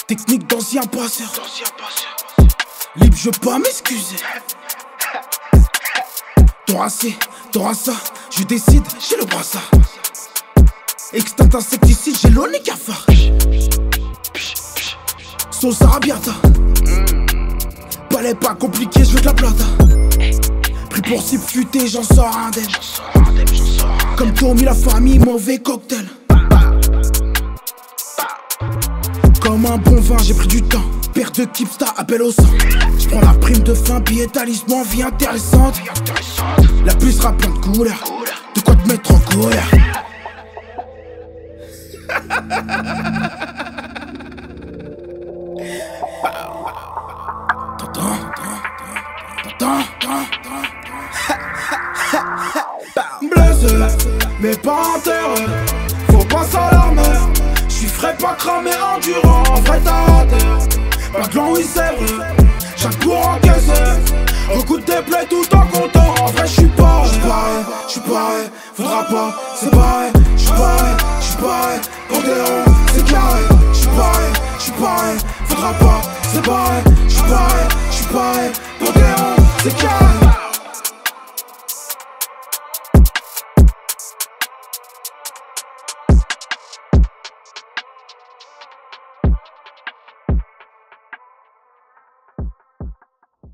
Technique d'ancien passeur. Libre, je veux pas m'excuser. T'auras ça, je décide, j'ai le brassard. Extinct insecticide, j'ai l'eau, les cafards. Sauce arabiata. Palais pas compliqué, je veux de la plata. Pris pour cible futé, j'en sors indemne. Comme Tommy la famille, mauvais cocktail. Comme un bon vin, j'ai pris du temps. Père de Kipsta, appel au sang. J'prends la prime de fin, billet talisman, vie intéressante. La pluie sera plein de couleurs. De quoi te mettre en colère. T'entends Blessé, mais pas enterré. Faut pas s'alarmer. J'suis frais, pas cramé, endurant. En vrai t'as raté. Pas de long, oui c'est vrai. Chaque cours encaissé. Recoute tes plaies tout en comptant. En vrai j'suis pareil. J'suis pareil, faudra pas séparer. J'suis pareil, pour des ronds, c'est carré. J'suis pareil, faudra pas séparer. J'suis pareil, pour des ronds, c'est carré.